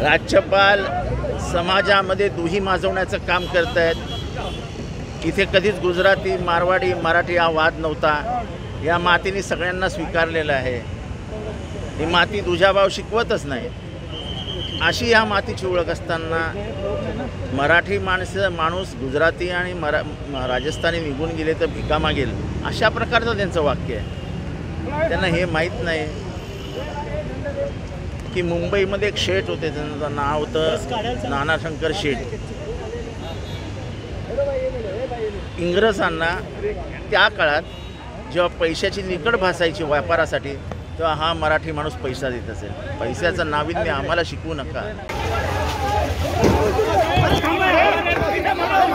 राज्यपाल समाजामध्ये दुही माजवण्याचं काम करत आहेत। इथे कधीच गुजराती, मारवाडी, मराठी हा वाद नव्हता। या मातीने सगळ्यांना स्वीकारलेलं आहे। ही माती दुजाभाव शिकवतच नाही। अशी या मातीची ओळख असताना मराठी माणूस गुजराती आणि राजस्थानी निघून गेले तर भिका मागेल, अशा प्रकारचं त्यांचं वाक्य आहे। त्यांना हे माहीत नाही की मुंबईमध्ये एक शेठ होते, त्यांचं नाव होतं नानाशंकर शेठ। इंग्रजांना त्या काळात जेव्हा पैशाची निकड भासायची व्यापारासाठी, तेव्हा हा मराठी माणूस पैसा देत असेल। पैशाचं नाविन्य आम्हाला शिकवू नका।